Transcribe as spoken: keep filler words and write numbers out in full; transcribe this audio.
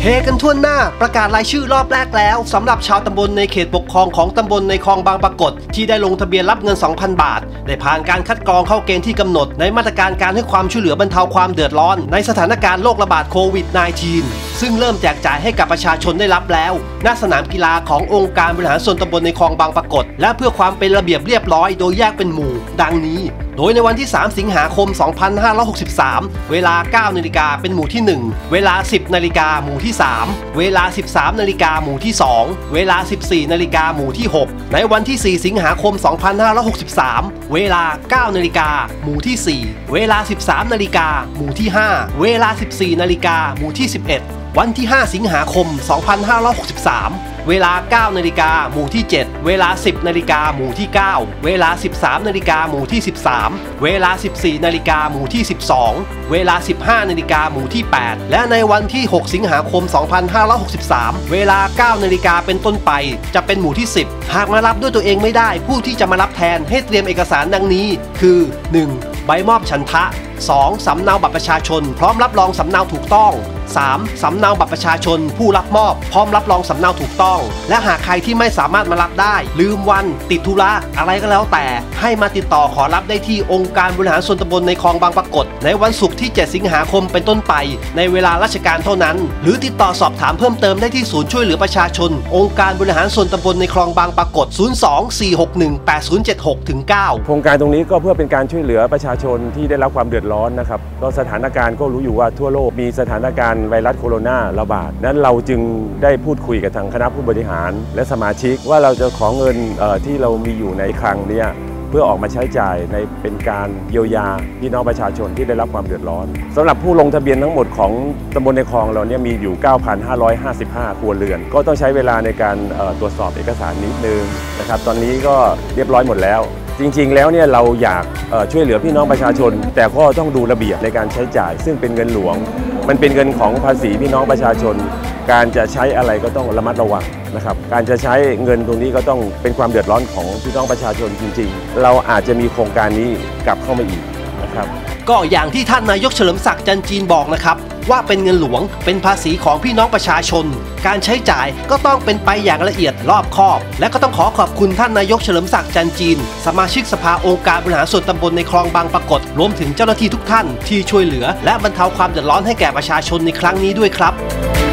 เฮกันทั่วหน้าประกาศรายชื่อรอบแรกแล้วสำหรับชาวตำบลในเขตปกครองของตำบลในคลองบางปรากฏที่ได้ลงทะเบียนรับเงิน สองพัน บาทได้ผ่านการคัดกรองเข้าเกณฑ์ที่กำหนดในมาตรการการให้ความช่วยเหลือบรรเทาความเดือดร้อนในสถานการณ์โรคระบาดโควิด สิบเก้า ซึ่งเริ่มแจกจ่ายให้กับประชาชนได้รับแล้วณสนามกีฬาขององค์การบริหารส่วนตำบลในคลองบางปรากฏและเพื่อความเป็นระเบียบเรียบร้อยโดยแยกเป็นหมู่ดังนี้โดยในวันที่สามสิงหาคม สองพันห้าร้อยหกสิบสาม เวลา เก้านาฬิกาเป็นหมู่ที่ หนึ่ง เวลา สิบนาฬิกาหมู่ที่ สาม เวลา สิบสามนาฬิกาหมู่ที่ สอง เวลา สิบสี่นาฬิกาหมู่ที่ หก ในวันที่ สี่สิงหาคม สองพันห้าร้อยหกสิบสาม เวลา เก้านาฬิกาหมู่ที่ สี่ เวลา สิบสามนาฬิกาหมู่ที่ ห้า เวลา สิบสี่นาฬิกาหมู่ที่ สิบเอ็ด วันที่ ห้าสิงหาคม สองพันห้าร้อยหกสิบสาม เวลา เก้านาฬิกาหมู่ที่ เจ็ด เวลา สิบนาฬิกาหมู่ที่ เก้า เวลา สิบสามนาฬิกาหมู่ที่ สิบสาม เวลา สิบสี่นาฬิกาหมู่ที่ สิบสอง เวลา สิบห้านาฬิกาหมู่ที่ แปด และในวันที่ หกสิงหาคม สองพันห้าร้อยหกสิบสาม เวลา เก้านาฬิกาเป็นต้นไปจะเป็นหมู่ที่ สิบ หากมารับด้วยตัวเองไม่ได้ผู้ที่จะมารับแทนให้เตรียมเอกสารดังนี้คือ หนึ่ง ใบมอบฉันทะ สอง สำเนาบัตรประชาชนพร้อมรับรองสำเนาถูกต้อง สาม สำเนาบัตรประชาชนผู้รับมอบพร้อมรับรองสำเนาถูกต้องและหากใครที่ไม่สามารถมารับได้ลืมวันติดธุระอะไรก็แล้วแต่ให้มาติดต่อขอรับได้ที่องค์การบริหารส่วนตำบลในคลองบางปรากฏในวันศุกร์ที่ เจ็ดสิงหาคมเป็นต้นไปในเวลาราชการเท่านั้นหรือติดต่อสอบถามเพิ่มเติมได้ที่ศูนย์ช่วยเหลือประชาชนองค์การบริหารส่วนตำบลในคลองบางปรากฏ ศูนย์ สอง สี่ หก หนึ่ง แปด ศูนย์ เจ็ด หก เก้าโครงการตรงนี้ก็เพื่อเป็นการช่วยเหลือประชาชนที่ได้รับความเดือดร้อนนะครับก็สถานการณ์ก็รู้อยู่ว่าทั่วโลกมีสถานการณ์ไวรัสโคโรนาระบาดนั้นเราจึงได้พูดคุยกับทางคณะผู้บริหารและสมาชิกว่าเราจะขอเงินที่เรามีอยู่ในคลังนี้เพื่อออกมาใช้จ่ายในเป็นการเยียวยาพี่น้องประชาชนที่ได้รับความเดือดร้อนสำหรับผู้ลงทะเบียนทั้งหมดของตำบลในคลองเราเนี่ยมีอยู่ เก้าพันห้าร้อยห้าสิบห้า ครัวเรือนก็ต้องใช้เวลาในการตรวจสอบเอกสารนิดนึงนะครับตอนนี้ก็เรียบร้อยหมดแล้วจริงๆแล้วเนี่ยเราอยากช่วยเหลือพี่น้องประชาชนแต่ก็ต้องดูระเบียบในการใช้จ่ายซึ่งเป็นเงินหลวงมันเป็นเงินของภาษีพี่น้องประชาชนการจะใช้อะไรก็ต้องระมัดระวังนะครับการจะใช้เงินตรงนี้ก็ต้องเป็นความเดือดร้อนของพี่น้องประชาชนจริงๆเราอาจจะมีโครงการนี้กลับเข้ามาอีกนะครับก็อย่างที่ท่านนายกเฉลิมศักดิ์จันจีนบอกนะครับว่าเป็นเงินหลวงเป็นภาษีของพี่น้องประชาชนการใช้จ่ายก็ต้องเป็นไปอย่างละเอียดรอบคอบและก็ต้องขอขอบคุณท่านนายกเฉลิมศักดิ์จันจีนสมาชิกสภาองค์การบริหารส่วนตำบลในคลองบางปรากฏรวมถึงเจ้าหน้าที่ทุกท่านที่ช่วยเหลือและบรรเทาความเดือดร้อนให้แก่ประชาชนในครั้งนี้ด้วยครับ